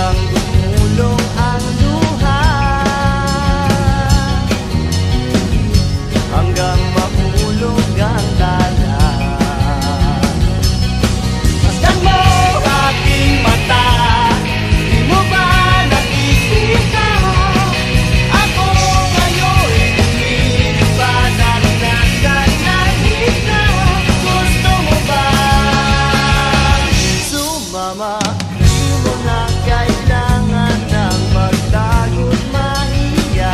hanggang gumulong ang luha, hanggang mahulog ang dala. Masdan mo aking mata, di mo ba nakikita? Ako ngayon lumilipad at nagkanalit na. Gusto mo ba sumama? Di mo na kailangan ng magtago't mahiya.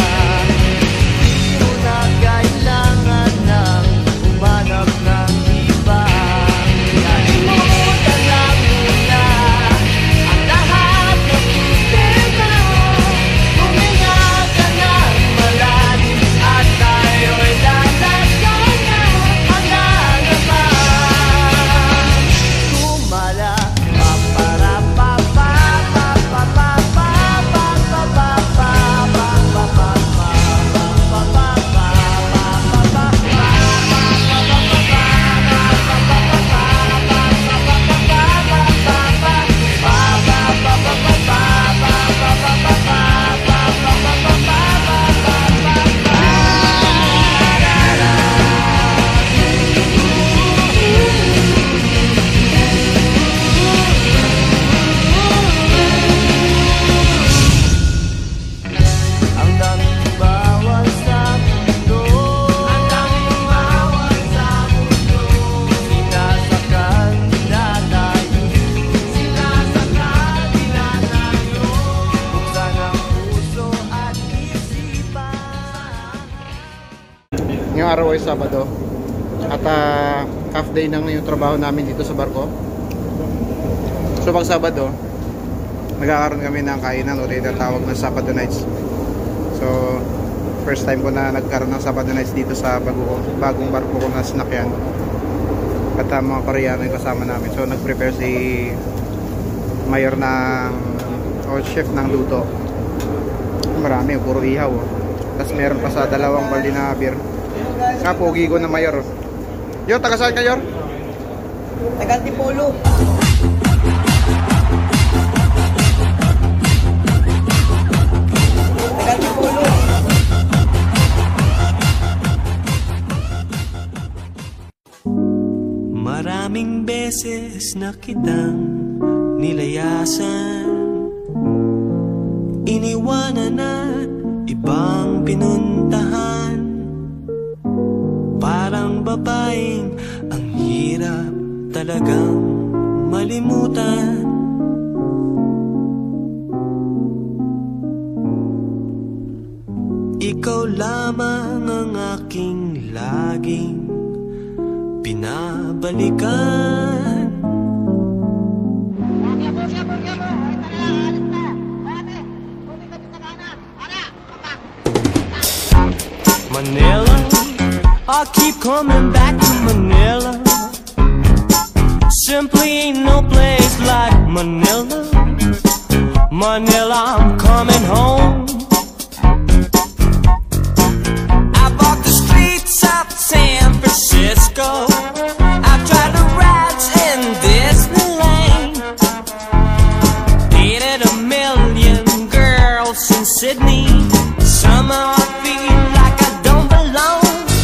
Di mo na kailangan ng humanap ng iba. Kalimutan lang muna ang lahat ng problema. Huminga ka ng malalim at tayo'y lalagyan na hanggang naman kumala. Ang daming bawal sa mundo, ang daming bawal sa mundo. Sinasakal nila tayo, sinasakal nila tayo. Buksan ang puso at isipan. Ngayong araw ay Sabado at half day na yung trabaho namin dito sa barko. So pag Sabado, nagkakaroon kami ng kainan o tinatawag na Sabado nights. So first time ko na nagkaroon ng Sabado nights dito sa bagong barko ko na sinakyan. At mga Koreano yung kasama namin. So nag-prepare si mayor ng o chef ng luto. Marami, puro ihaw. Tapos meron pa sa dalawang balde na beer. Kapogi ko na mayor. Yo, taga saan kayo? Taga Antipolo. Taga Antipolo. Maraming beses na kitang nilayasan, iniwanan at ibang pinuntahan. Parang babaeng ang hirap talagang malimutan. Ikaw lamang ang aking laging pinabalikan. Manila, I keep coming back to Manila. Simply ain't no place like Manila. Manila, I'm coming home. I walk the streets of San Francisco. I tried the rides in Disneyland. Dated a million girls in Sydney. Somehow I feel like I don't belong.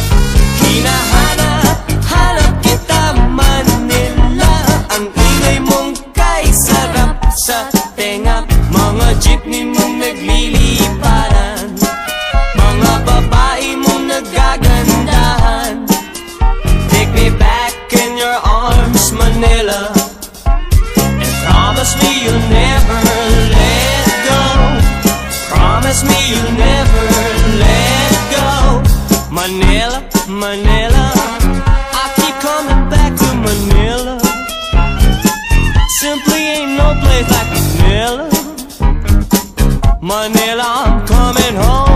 Hinahanap kita Manila. Ang ingay mong kay sarap sa tenga. Mga jeepney mong nagliliparan, mga babae mong nagagandahan. Take me back in your arms, Manila, and promise me you'll never let go. Promise me you'll never let go. Manila, Manila, I keep coming back to Manila. Simply ain't no place like Manila. Manila, I'm coming home.